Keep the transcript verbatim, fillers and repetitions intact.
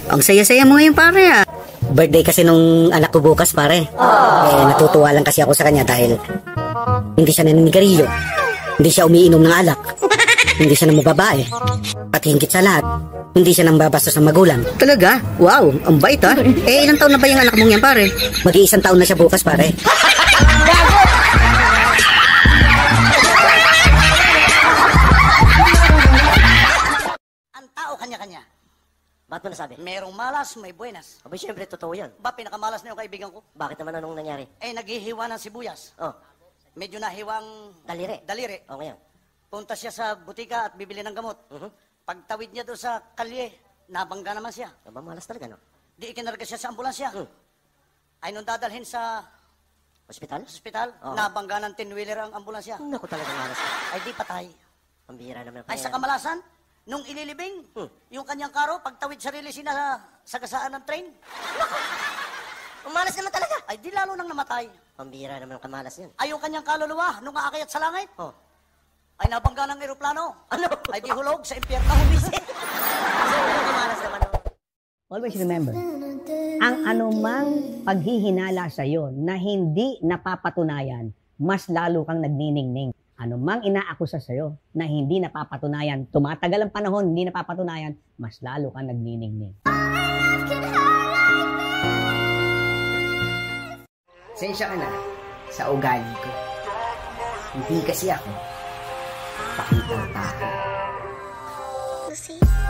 Ang saya-saya mo ngayon, pare, ah. Birthday kasi nung anak ko bukas, pare. Eh, natutuwa lang kasi ako sa kanya dahil hindi siya naninigarilyo. Hindi siya umiinom ng alak. Hindi siya nang mababae. At hingkit sa lahat, hindi siya nang babastos ng magulang. Talaga? Wow, ang bait, ah. Eh, ilang taon na ba yung anak mong yan, pare? Mag-iisang taon na siya bukas, pare. Ang tao kanya-kanya. Ba't mo nasabi? Merong malas, may buenas. Abay, syempre, totoo yan. Ba, pinakamalas na yung kaibigan ko? Bakit naman anong nangyari? Eh, naghihiwa ng sibuyas. Oh, Medyo nahiwang... daliri. Daliri. O, ngayon. Punta siya sa butika at bibili ng gamot. Mhm. Pagtawid niya doon sa kalye, nabangga naman siya. Aba, malas talaga, no? Di ikinarga siya sa ambulansya. Hmm. Ay, nung dadalhin sa Hospital? ospital, Oo. nabangga ng tin-wheeler ang ambulansya. Naku, talaga malas. Ay, di patay. Ang bihira naman. Ay, sa kamalasan, nung ililibing, Hmm. yung kanyang karo, pagtawid sa relisina sa sagasaan ng train, Ang malas naman talaga. ay di lalo nang namatay. Ang bihira naman ang kamalas yan. Ay, yung kanyang kaluluwa, nung aakyat sa langit, Oh. ay nabangga ng eroplano. Ano? Ay, di hulog sa impyerno humisit. Kasi ang kamalas naman. no? Always remember, ang anumang paghihinala sa iyo na hindi napapatunayan, mas lalo kang nagniningning. Anumang inaakusa sa iyo na hindi napapatunayan, tumatagal ang panahon, hindi napapatunayan, mas lalo kang nagniningning. Sensya ka na sa ugali ko. Hindi kasi ako pakitang tao. Lucy.